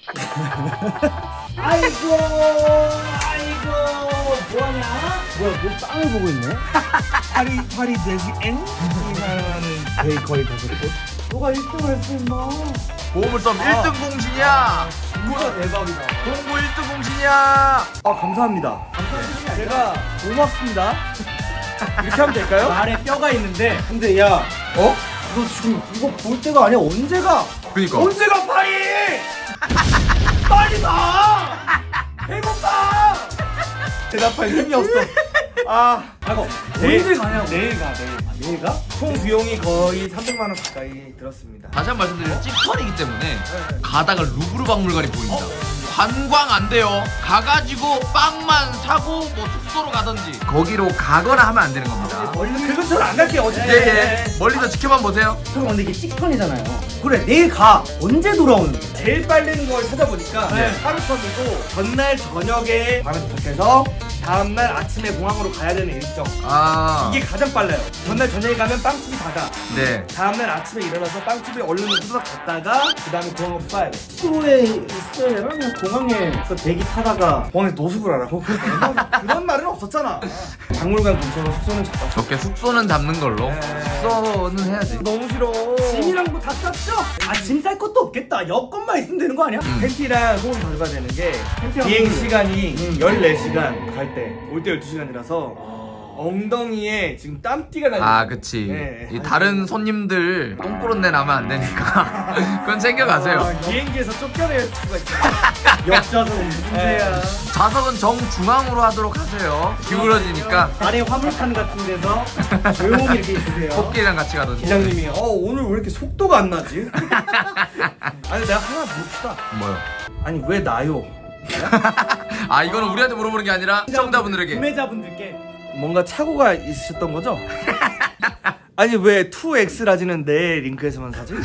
아이고 뭐하냐? 뭐야 뭐 빵을 보고 있네? 파리 돼지 엥? 이사하는 베이커리 다섯 곳. 너가 1등을 했어 임마. 보물섬 1등 공신이야. 진짜 대박이다. 공부 1등 공신이야. 아 감사합니다. 제가 고맙습니다. 이렇게 하면 될까요? 말에 뼈가 있는데. 근데 야, 너 지금 이거 볼 때가 아니야. 언제가? 그니까. 언제가 파리? 빨리 가! 배고파! 대답할 힘이 없어. 아이고. 언제 가냐고. 내일 가. 내일 가? 총 비용이 거의 300만 원 가까이 들었습니다. 다시 한 번 말씀드리면 찌꺼리기 때문에 가다가 루브르 박물관이 보입니다. 관광 안 돼요. 가가지고 빵만 사고 뭐 숙소로 가든지 거기로 가거나 하면 안 되는 겁니다. 그 근처로 안 갈게요. 어차피. 예. 멀리서 지켜만 보세요. 형 근데 이게 찍턴이잖아요. 그래 내일 가. 언제 돌아오는 거야? 제일 빠른 걸 찾아보니까 하루선이고 전날 저녁에 밤에 도착해서 다음날 아침에 공항으로 가야 되는 일정. 이게 가장 빨라요. 전날 저녁에 가면 빵집이 닫아. 네. 다음날 아침에 일어나서 빵집에 얼른 후다닥 갔다가 그 다음에 공항으로 빠야 돼. 숙소에 있어야 되나? 그냥 공항에서 대기 타다가 공항에서 노숙을 하라고? 그런 말은 없었잖아. 박물관 근처로 숙소는 잡았어. 적게 숙소는 잡는 걸로. 숙소는 해야지. 너무 싫어. 짐이랑 뭐 다 쌌죠? 짐 쌀 것도 없겠다. 여권만 있으면 되는 거 아니야? 팬티랑 소금 덜어야 되는 게 비행 시간이 14시간 갈 때 올 때 12시간이라서 엉덩이에 지금 땀띠가 나요. 그치. 네. 이 다른 손님들 똥꾸런내 나면 안 되니까 그건 챙겨가세요. 비행기에서 쫓겨낼 수가 있어요. 옆좌석 문제야. 좌석은 정중앙으로 하도록 하세요. 기울어지니까. 아래 화물칸 같은 데서 조용히 이렇게 있으세요. 코끼리랑 같이 가든지. 기장님이 오늘 왜 이렇게 속도가 안 나지? 아니 내가 하나 묻읍시다. 뭐요? 아니 왜 나요? 이거는 우리한테 물어보는 게 아니라 시청자분들에게. 구매자분들께 뭔가 착오가 있으셨던 거죠? 아니 왜 2X 라지는 내 링크에서만 사지?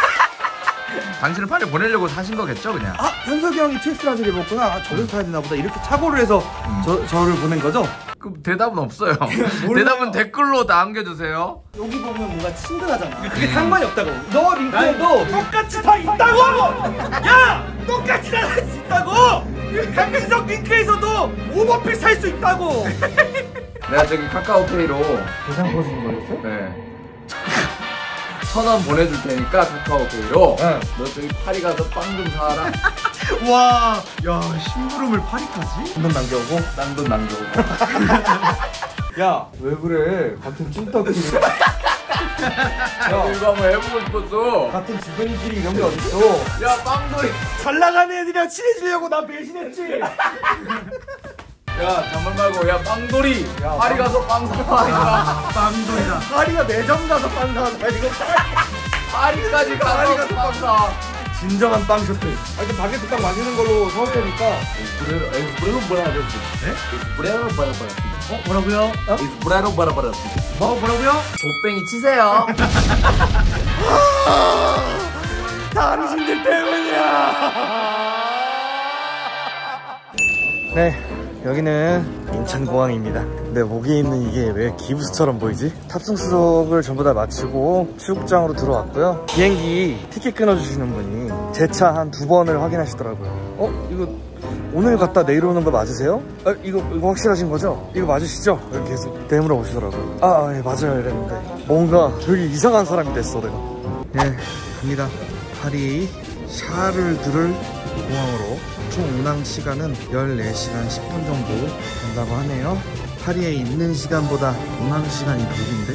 당신을 파리 보내려고 사신 거겠죠 그냥? 현석이 형이 2X 라지를 입었구나. 저기서 사야 되나 보다. 이렇게 착오를 해서 저를 보낸 거죠? 그 대답은 없어요. 대답은 댓글로 남겨주세요. 여기 보면 뭔가 친근하잖아. 그게 상관이 없다고. 너 링크에도 똑같이 다 있다고! 야! 똑같이 다 살 수 있다고! 강민석 링크에서도 오버핏 살 수 있다고! 내가 저기 카카오페이로 계산 거주는 거였어요? 네 1,000원 보내줄 테니까 카카오페이로 너 저기 파리 가서 빵 좀 사라. 와, 야 심부름을 파리까지? 돈 남겨오고? 딴 돈 남겨오고. 야, 왜 그래? 같은 찐떡끼리. 야, 이거 한번 해보고 싶었어. 같은 주변끼리 이런 게 어딨어? 야, 빵돌이. 잘 나가는 애들이랑 친해지려고 나 배신했지? 야, 잠만 말고, 야, 빵돌이. 파리 가서 빵 사와. 빵돌이다. 파리가 매점 가서 빵 사와서 이거 파리까지 가서 빵 사와. 진정한 빵 쇼핑. 하여튼 바게트 빵 만드는 걸로 사올 테니까. 브레로 뭐라고 하셨지? 네? 브레로 뭐라고 하셨지? 뭐라고요? 브레로 뭐라고 하셨지? 뭐라고요? 족뱅이 치세요. 당신들 때문이야. 네, 여기는 인천공항입니다. 근데 목에 있는 이게 왜 기부스처럼 보이지? 탑승 수속을 전부 다 마치고 출국장으로 들어왔고요. 비행기 티켓 끊어주시는 분이 제 차 한 2번을 확인하시더라고요. 이거 오늘 갔다 내일 오는 거 맞으세요? 이거 확실하신 거죠? 이거 맞으시죠? 이렇게 계속 되물어 보시더라고요. 예, 맞아요 이랬는데 뭔가 되게 이상한 사람이 됐어 내가. 네, 갑니다. 파리 샤를드를 공항으로 총 운항 시간은 14시간 10분 정도 된다고 하네요. 파리에 있는 시간보다 운항 시간이 길인데?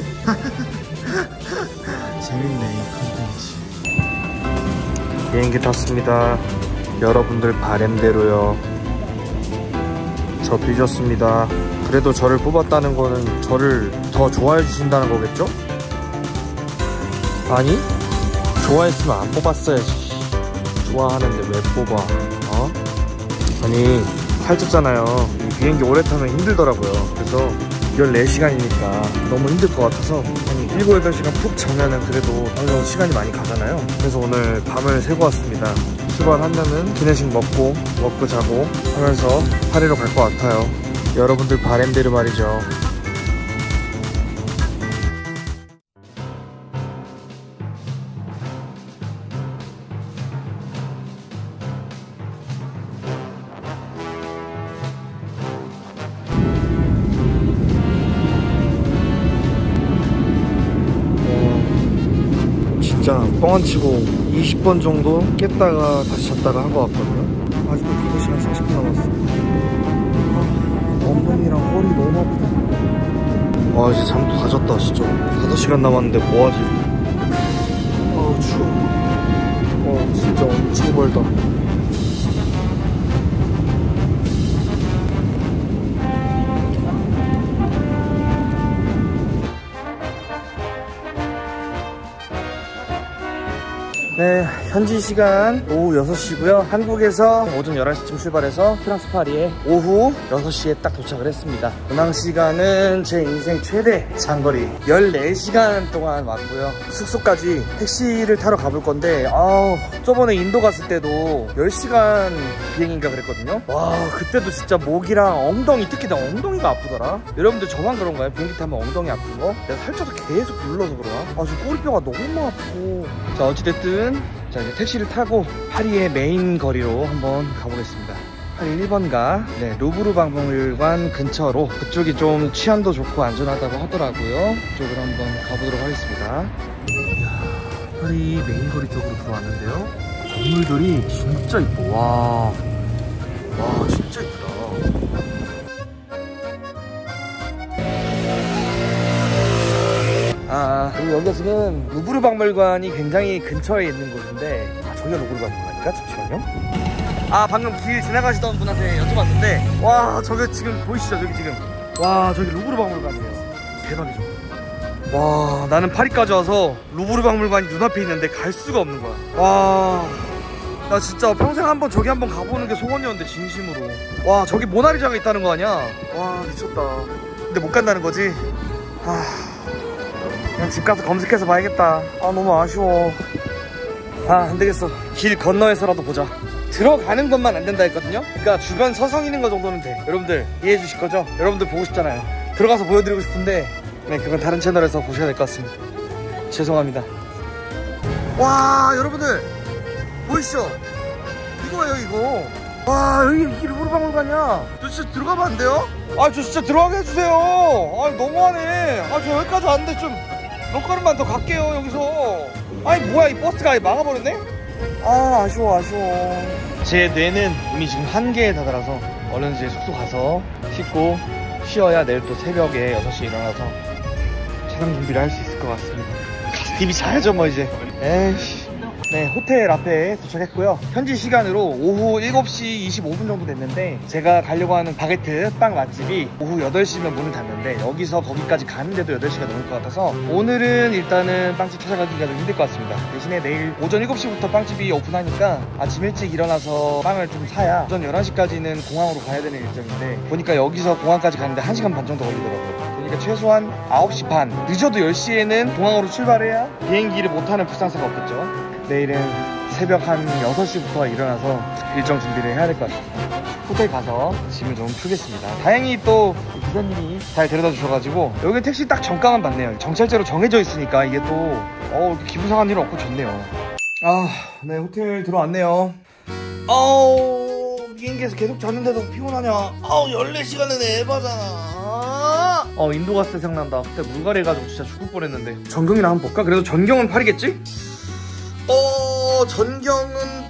재밌네 이 컨텐츠. 비행기 탔습니다. 여러분들 바램대로요. 저 삐졌습니다. 그래도 저를 뽑았다는 거는 저를 더 좋아해 주신다는 거겠죠? 아니? 좋아했으면 안 뽑았어야지. 좋아하는데 왜 뽑아? 아니 살쪘잖아요. 이 비행기 오래 타면 힘들더라고요. 그래서 14시간이니까 너무 힘들 것 같아서 한 7, 8시간 푹 자면은 그래도 어느 정도 시간이 많이 가잖아요. 그래서 오늘 밤을 새고 왔습니다. 출발하면은 기내식 먹고 자고 하면서 파리로 갈 것 같아요. 여러분들 바램대로 말이죠. 진짜 뻥 안 치고 20번 정도 깼다가 다시 잤다가 한 것 같거든요. 아직도 5시간 40분 남았어. 엉덩이랑 허리 너무 아프다. 아 이제 잠도 다 잤다 진짜. 5시간 남았는데 뭐하지? 아 추워. 진짜 엄청 멀다. 네, 현지 시간 오후 6시고요. 한국에서 오전 11시쯤 출발해서 프랑스 파리에 오후 6시에 딱 도착을 했습니다. 운항 시간은 제 인생 최대 장거리 14시간 동안 왔고요. 숙소까지 택시를 타러 가볼 건데 저번에 인도 갔을 때도 10시간 비행인가 그랬거든요. 와, 그때도 진짜 목이랑 엉덩이, 특히 나 엉덩이가 아프더라. 여러분들 저만 그런가요? 비행기 타면 엉덩이 아픈 거? 내가 살쪄서 계속 눌러서 그러나? 지금 꼬리뼈가 너무 아프고. 자, 어찌됐든 자, 이제 택시를 타고 파리의 메인 거리로 한번 가보겠습니다. 파리 1번가 루브르 박물관 근처로, 그쪽이 좀 치안도 좋고 안전하다고 하더라고요. 그쪽으로 한번 가보도록 하겠습니다. 이야, 파리 메인 거리 쪽으로 들어왔는데요. 건물들이 진짜 이뻐. 와 진짜 이쁘다. 여기가 지금 루브르 박물관이 굉장히 근처에 있는 곳인데, 저기가 루브르 박물관인가? 잠시만요. 방금 길 지나가시던 분한테 여쭤봤는데, 와 저기 지금 보이시죠? 저기 지금 저기 루브르 박물관이에요. 대박이죠. 와, 나는 파리까지 와서 루브르 박물관이 눈앞에 있는데 갈 수가 없는 거야. 나 진짜 평생 한번 저기 한번 가보는 게 소원이었는데, 진심으로. 와, 저기 모나리자가 있다는 거 아니야? 와, 미쳤다. 근데 못 간다는 거지? 그냥 집 가서 검색해서 봐야겠다. 너무 아쉬워. 안되겠어. 길 건너에서라도 보자. 들어가는 것만 안 된다 했거든요. 그러니까 주변 서성이는 거 정도는 돼. 여러분들 이해해 주실 거죠? 여러분들 보고 싶잖아요. 들어가서 보여드리고 싶은데 그건 다른 채널에서 보셔야 될 것 같습니다. 죄송합니다. 와, 여러분들 보이시죠? 이거예요, 이거. 와, 여기 루브르 박물관이야. 저 진짜 들어가면 안 돼요? 저 진짜 들어가게 해주세요. 너무하네. 저 여기까지 왔는데 좀 몇 걸음만 더 갈게요, 여기서. 뭐야, 이 버스가 아예 막아버렸네? 아쉬워. 제 뇌는 이미 지금 한계에 다다라서 얼른 이제 숙소 가서 씻고 쉬어야 내일 또 새벽에 6시에 일어나서 촬영 준비를 할 수 있을 것 같습니다. 가서 TV 자야죠 뭐 이제. 에이씨. 네, 호텔 앞에 도착했고요. 현지 시간으로 오후 7시 25분 정도 됐는데, 제가 가려고 하는 바게트 빵 맛집이 오후 8시면 문을 닫는데, 여기서 거기까지 가는데도 8시가 넘을 것 같아서 오늘은 일단은 빵집 찾아가기가 좀 힘들 것 같습니다. 대신에 내일 오전 7시부터 빵집이 오픈하니까 아침 일찍 일어나서 빵을 좀 사야 오전 11시까지는 공항으로 가야 되는 일정인데, 보니까 여기서 공항까지 가는데 1시간 반 정도 걸리더라고요. 그러니까 최소한 9시 반, 늦어도 10시에는 공항으로 출발해야 비행기를 못하는 불상사가 없겠죠. 내일은 새벽 한 6시부터 일어나서 일정 준비를 해야 될 것 같습니다. 호텔 가서 짐을 좀 풀겠습니다. 다행히 또 기사님이 잘 데려다 주셔가지고 여기 택시 딱 정가만 받네요. 정찰제로 정해져 있으니까 이게 또 이렇게 기분 상한 일은 없고 좋네요. 네, 호텔 들어왔네요. 비행기에서 계속 잤는데도 피곤하냐? 14시간은 에바잖아. 인도 갔을 때 생각난다. 그때 물갈이 해가지고 진짜 죽을 뻔했는데. 전경이랑 한번 볼까? 그래도 전경은 파리겠지? 전경은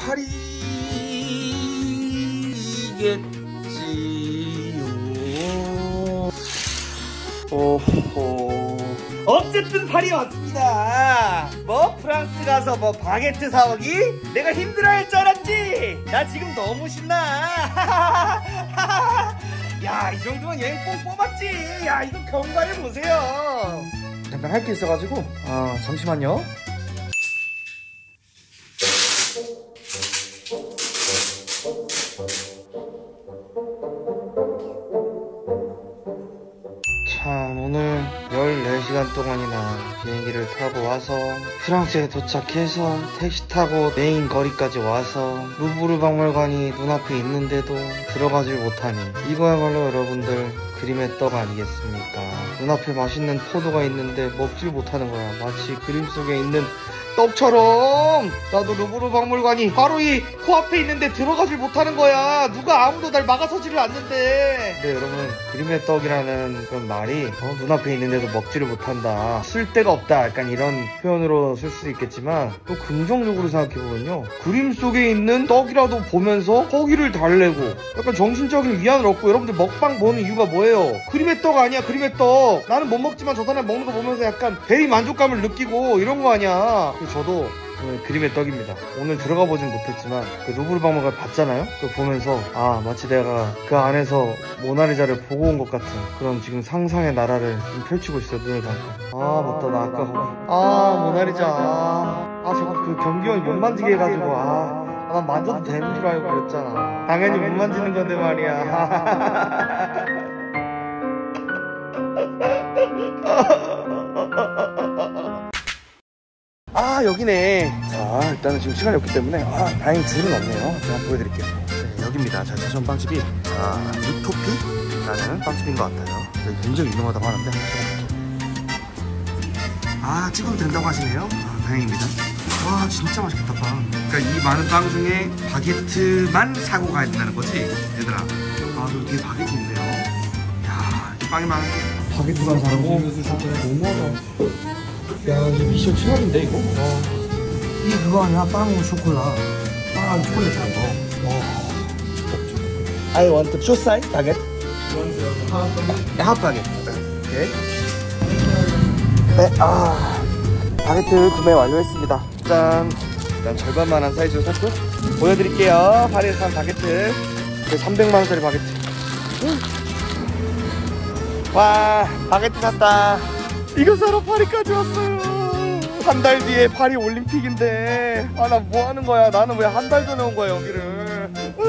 파리겠지요. 어쨌든 파리 왔습니다. 프랑스 가서 바게트 사오기? 내가 힘들어할 줄 알았지? 나 지금 너무 신나. 야, 이 정도면 여행 뽕 뽑았지. 야, 이거 경과를 보세요. 잠깐 할 게 있어가지고 잠시만요. 참, 오늘 14시간 동안이나 비행기를 타고 와서 프랑스에 도착해서 택시 타고 메인 거리까지 와서 루브르 박물관이 눈앞에 있는데도 들어가질 못하니 이거야말로 여러분들 그림의 떡 아니겠습니까? 눈앞에 맛있는 포도가 있는데 먹질 못하는 거야. 마치 그림 속에 있는 떡처럼 나도 루브르 박물관이 바로 이 코앞에 있는데 들어가질 못하는 거야. 누가 아무도 날 막아서지를 않는데. 네, 여러분, 그림의 떡이라는 그런 말이 눈앞에 있는데도 먹지를 못한다, 쓸 데가 없다, 약간 이런 표현으로 쓸 수도 있겠지만, 또 긍정적으로 생각해보면요, 그림 속에 있는 떡이라도 보면서 허기를 달래고 약간 정신적인 위안을 얻고. 여러분들 먹방 보는 이유가 뭐예요? 그림의 떡 아니야, 그림의 떡. 나는 못 먹지만 저 사람 먹는 거 보면서 약간 대리 만족감을 느끼고 이런 거 아니야. 저도 오늘 그림의 떡입니다. 오늘 들어가 보진 못했지만 그 루브르 박물관 봤잖아요. 그거 보면서 마치 내가 그 안에서 모나리자를 보고 온 것 같은 그런 지금 상상의 나라를 펼치고 있어요, 눈을 감고. 맞다, 나 아까 거기 모나리자. 저거 그 경비원이 못 만지게 해가지고 난 만져도 되는 줄 알고 그랬잖아. 당연히 못 만지는 건데 말이야. 여기네. 자, 일단은 지금 시간이 없기 때문에 다행히 줄은 없네요. 제가 보여드릴게요. 네, 여기입니다. 자, 찾아온 빵집이 유토피라는 빵집인 것 같아요. 여기 굉장히 유명하다고 하는데 한번 찾아볼게요. 찍어도 된다고 하시네요. 다행입니다. 와, 진짜 맛있겠다, 빵. 그러니까 이 많은 빵 중에 바게트만 사고 가야 된다는 거지, 얘들아. 여기 뒤에 바게트 있네요. 야, 이 빵이 많은 바게트만 사고. 너무하다. 야, 이제 미션 최악인데 이거? 이게 그거 아니야? 빵 쇼콜라. 빵 초콜릿 같은 거. I want two size baguette. half baguette. 오케이. 네, 바게트 구매 완료했습니다. 짠. 일단 절반만한 사이즈로 샀고 보여드릴게요. 파리에서 산 바게트. 300만원짜리 바게트. 와, 바게트 샀다. 이거 사러 파리까지 왔어요. 한 달 뒤에 파리 올림픽인데 나 뭐 하는 거야? 나는 왜 한 달 전에 온 거야, 여기를.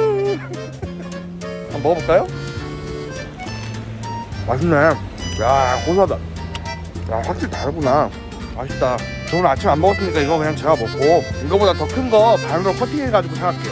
한번 먹어볼까요? 맛있네. 야, 고소하다. 야, 확실히 다르구나. 맛있다. 저 오늘 아침 안 먹었으니까 이거 그냥 제가 먹고 이거보다 더 큰 거 반으로 커팅해가지고 사갈게요.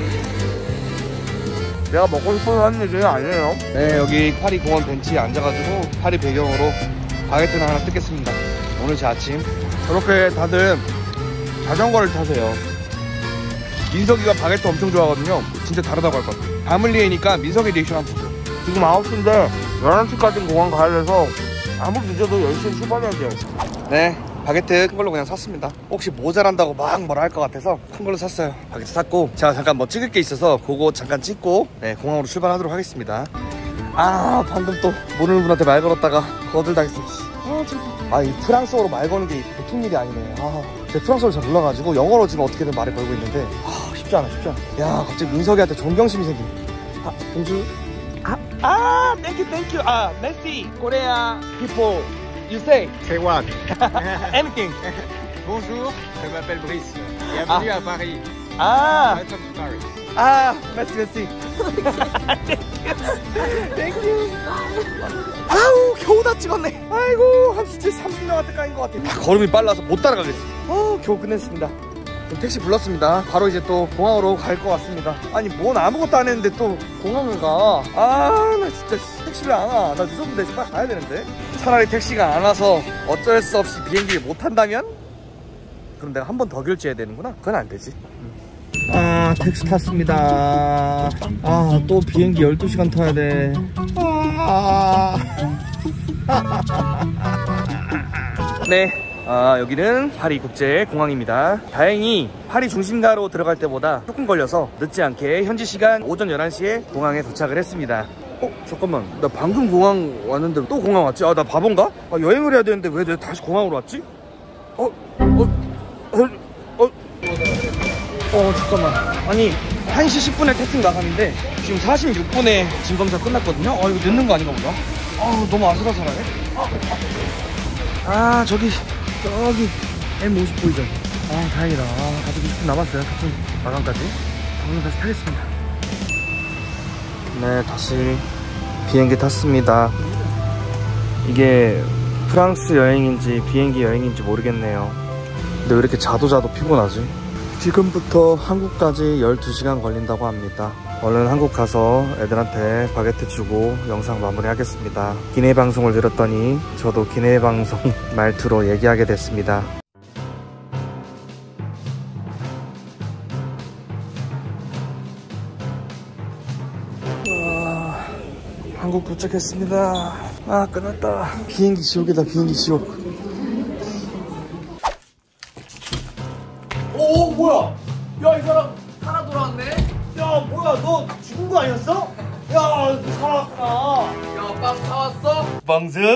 내가 먹고 싶어서 하는 얘기는 아니에요. 네, 여기 파리 공원 벤치에 앉아가지고 파리 배경으로 바게트를 하나 뜯겠습니다. 오늘 제 아침 저렇게 다들 자전거를 타세요. 민석이가 바게트 엄청 좋아하거든요. 진짜 다르다고 할 것 같아요. 바물리에니까 민석이 리액션 한번 보세요. 지금 9시인데 11시까지는 공항 가야 돼서 아무리 늦어도 10시에 출발해야 돼요. 네, 바게트 큰 걸로 그냥 샀습니다. 혹시 모자란다고 막 뭐라 할 것 같아서 큰 걸로 샀어요. 바게트 샀고 제가 잠깐 뭐 찍을 게 있어서 그거 잠깐 찍고 공항으로 출발하도록 하겠습니다. 방금 또 모르는 분한테 말 걸었다가 거들당했어. 이 프랑스어로 말 거는 게 보통 일이 아니네. 제가 프랑스어를 잘 몰라가지고 영어로 지금 어떻게든 말을 걸고 있는데 쉽지 않아. 야, 갑자기 민석이한테 존경심이 생기네. 봉주. 땡큐. 메시, 코리아, people, you say. Say what? Anything. Bonjour, je m'appelle Brice. Bienvenue à Paris. Welcome to Paris. 메시. 땡큐. 겨우 다 찍었네. 아이고, 한 30명한테 까인 것 같아. 걸음이 빨라서 못 따라가겠어. 겨우 끝냈습니다. 택시 불렀습니다. 바로 이제 또 공항으로 갈 것 같습니다. 뭔 아무것도 안 했는데 또 공항을 가. 나 진짜 택시를 안 와. 나 늦었는데 빨리 가야 되는데. 차라리 택시가 안 와서 어쩔 수 없이 비행기를 못 탄다면? 그럼 내가 한 번 더 결제해야 되는구나? 그건 안 되지. 택시 탔습니다. 또 비행기 12시간 타야 돼. 네, 여기는 파리 국제공항입니다. 다행히 파리 중심가로 들어갈 때보다 조금 걸려서 늦지 않게 현지 시간 오전 11시에 공항에 도착을 했습니다. 잠깐만, 나 방금 공항 왔는데 또 공항 왔지? 나 바본가? 여행을 해야 되는데 왜 내가 다시 공항으로 왔지? 잠깐만. 1시 10분에 태풍 나가는데 지금 46분에 진검사 끝났거든요. 이거 늦는 거 아닌가 보다. 너무 아슬아슬하네. 저기 M50 보이죠? 다행이다. 아직 20분 남았어요. 태풍 마감까지. 오늘 다시 타겠습니다. 네, 다시 비행기 탔습니다. 이게 프랑스 여행인지 비행기 여행인지 모르겠네요. 근데 왜 이렇게 자도 피곤하지? 지금부터 한국까지 12시간 걸린다고 합니다. 얼른 한국 가서 애들한테 바게트 주고 영상 마무리 하겠습니다. 기내 방송을 들었더니 저도 기내 방송 말투로 얘기하게 됐습니다. 한국 도착했습니다. 아, 끝났다. 비행기 지옥이다, 비행기 지옥. 오, 뭐야? 야, 이 사람 살아 돌아왔네? 야, 뭐야, 너 죽은 거 아니었어? 야, 살아왔구나. 야, 빵 사왔어? Bonjour.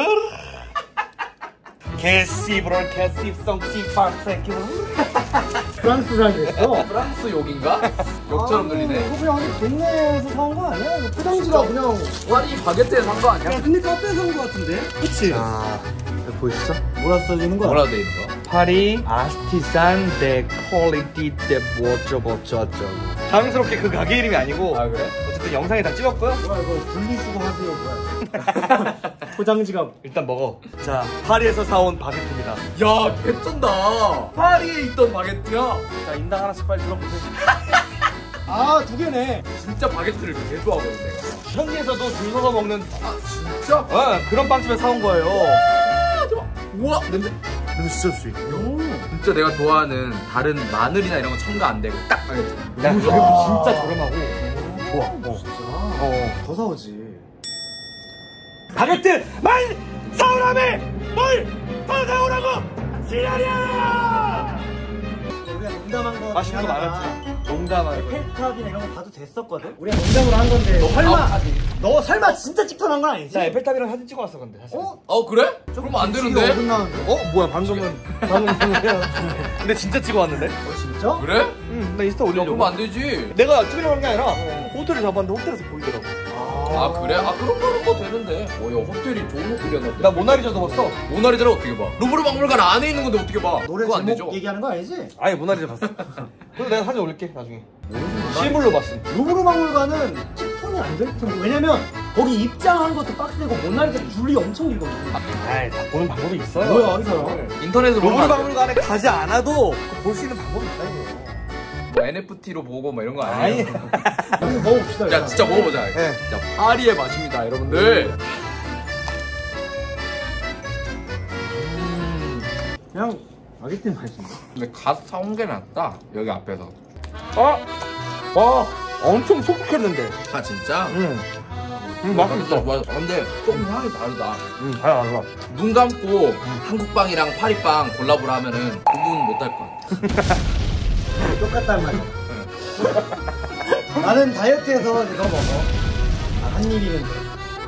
개씨브럴 개씨성씨 박새끼. 프랑스 사람이었어? 프랑스 욕인가? 욕처럼 들리네. 이거 그냥 어디 동네에서 사온 거 아니야? 이거 포장지가 그냥. 파리 바게트에 산 거 아니야? 야, 근데 카페에서 산 거 같은데? 그치? 자, 보이시죠? 뭐라 써지는 거야? 뭐라고 돼 있는 거야? 파리 아스티산 데 퀄리티 데 뭐쩌고저쩌고. 당스럽게 그 가게 이름이 아니고. 아, 그래? 어쨌든 영상에 다 찍었고요. 뭐야 이거 분리수거 하세요 뭐야. 포장지가 일단 먹어. 자, 파리에서 사온 바게트입니다. 야, 개쩐다. 파리에 있던 바게트야. 자, 인당 하나씩 빨리 들어보세요. 아 2개네. 진짜 바게트를 되게 좋아하거든 내가. 현지에서도 줄 서서 먹는 진짜? 그런 빵집에 사온 거예요. 우와, 냄새. 진짜 좋지. 진짜 내가 좋아하는 다른 마늘이나 이런 거 첨가 안 되고 딱 바게트. 야, 가격도 진짜 저렴하고 좋아. 진짜. 더 사오지. 바게트 만 사오라며 뭘 더 사오라고 지랄이야. 우리가 농담한 거 맛있는 거 많았지. 농담한 에펠탑이나 이런 거 봐도 됐었거든? 우리가 농담으로 한 건데 너 설마 진짜 찍터난 건 아니지? 자, 에펠탑이랑 사진 찍어왔어 근데 사실. 그래? 그러면 안 되는데? 뭐야 방금은 근데 진짜 찍어왔는데? 진짜? 그래? 응, 나 인스타 야, 올리려고. 그러면 안 되지. 내가 찍으려고 한 게 아니라 호텔을 잡았는데 호텔에서 보이더라고. 아, 그래? 아, 그런 거는 뭐 되는데. 야, 호텔이 좋은 호텔이었나? 나 모나리자 접었어. 모나리자를 어떻게 봐? 루브르 박물관 안에 있는 건데 어떻게 봐? 노래 그거 안 제목 되죠? 얘기하는 거 아니지? 아예 모나리자 봤어. 그래서 내가 사진 올릴게 나중에. 실물로 봤어. 루브르 박물관은 찍톤이 안 될 텐데. 왜냐면 거기 입장하는 것도 빡세고 모나리자 줄이 엄청 길거든. 아이, 다 보는 방법이 있어요. 뭐야 이 사람? 인터넷으로 보면 루브르 안 돼. 박물관에 가지 않아도 볼 수 있는 방법이 있다 이거. 뭐 NFT로 보고 뭐 이런 거 아니에요? 한번 먹어봅시다. 야, 일단. 진짜 먹어보자. 네. 진짜 파리의 맛입니다, 여러분들. 그냥 바게트 맛인데. 근데 갓 사온 게 낫다. 여기 앞에서. 와, 엄청 촉촉했는데. 아, 진짜? 맛있어. 맞아. 근데 좀 향이 다르다. 알아. 눈 감고 한국빵이랑 파리빵 콜라보를 하면은 구분 못할 것 같아. 똑같단 말이야. 나는 다이어트해서 이거 먹어. 한 입이면 돼.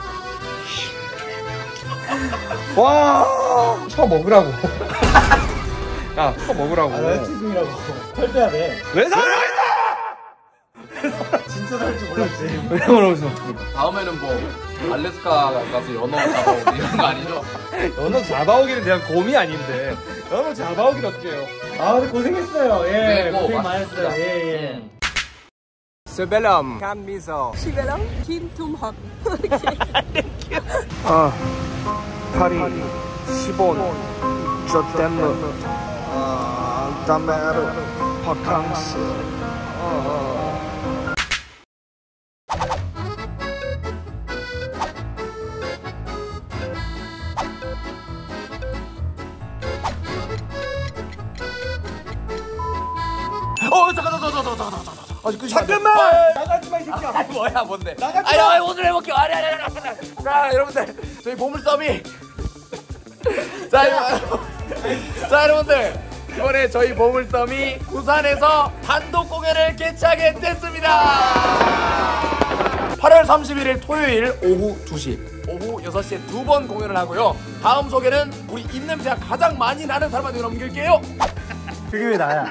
와, 쳐 먹으라고. 야, 쳐 먹으라고. 다이어트 중이라고. 털 빼야 돼. 왜 살아? 진짜 살 줄 몰랐지. 왜 그러면서? 다음에는 뭐 알래스카 가서 연어 잡아오고 이런 거 아니죠? 연어 잡아오기는 대한 곰이 아닌데 연어 잡아오기는 어떡해요? 아 근데 고생했어요. 예. 네, 뭐 고생 맞습니다. 많았어요. 예. 스벨럼 감미소 시베랑 김tum학. 파리 시본 저템르 다메르 바캉스 잠깐만! 나가지 마 이 새끼야. 뭐야, 뭔데? 나가지 아니, 오늘 해볼게요. 아니. 자, 여러분들, 저희 보물섬이. 자, 여러분들. 이번에 저희 보물섬이 부산에서 단독 공연을 개최하게 됐습니다. 8월 31일 토요일 오후 2시, 오후 6시에 2번 공연을 하고요. 다음 소개는 우리 입냄새가 가장 많이 나는 사람한테 넘길게요. 그게 왜 나야?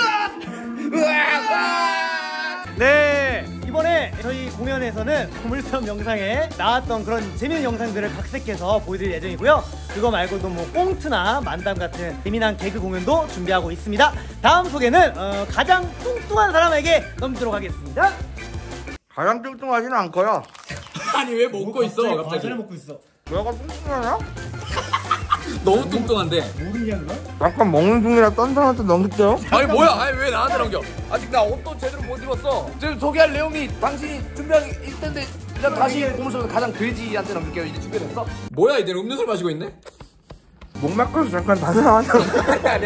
네, 이번에 저희 공연에서는 보물섬 영상에 나왔던 그런 재미있는 영상들을 각색해서 보여드릴 예정이고요. 그거 말고도 뭐 꽁트나 만담 같은 재미난 개그 공연도 준비하고 있습니다. 다음 소개는 가장 뚱뚱한 사람에게 넘기도록 하겠습니다. 가장 뚱뚱하지는 않고요. 아니, 왜 먹고 있어, 갑자기? 과자를 먹고 있어. 내가 뚱뚱하냐? 너무 뚱뚱한데. 모르냐 그거? 약간 먹는 중이라 딴 사람한테 넘길게요. 아니, 뭐야? 아니, 왜 나한테 넘겨? 아직 나 옷도 제대로 못 입었어. 지금 소개할 내용이 당신이 준비한 게 있을 텐데 일단 다시 보물섬에서 가장 돼지한테 넘길게요. 이제 준비됐어? 뭐야, 이제 음료수를 마시고 있네? 목 막혀서 잠깐 다시 나왔어. 아니.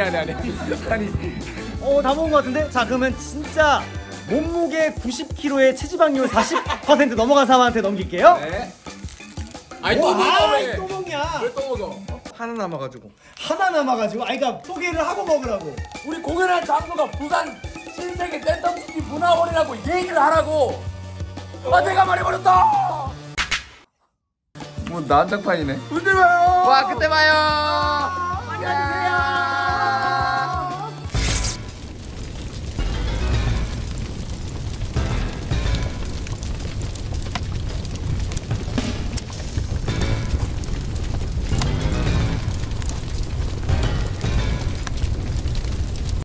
다 먹은 것 같은데? 자, 그러면 진짜 몸무게 90kg에 체지방률 40% 넘어간 사람한테 넘길게요. 네. 아니 또 먹어 왜? 또 먹냐? 왜 또 먹어? 하나 남아가지고. 하나 남아가지고 그러니까 소개를 하고 먹으라고. 우리 공연할 장소가 부산 신세계 댄덤시티 문화원이라고 얘기를 하라고. 아 내가 말해버렸다. 뭐 난장판이네. 그때 봐요. 와 그때 봐요. 야.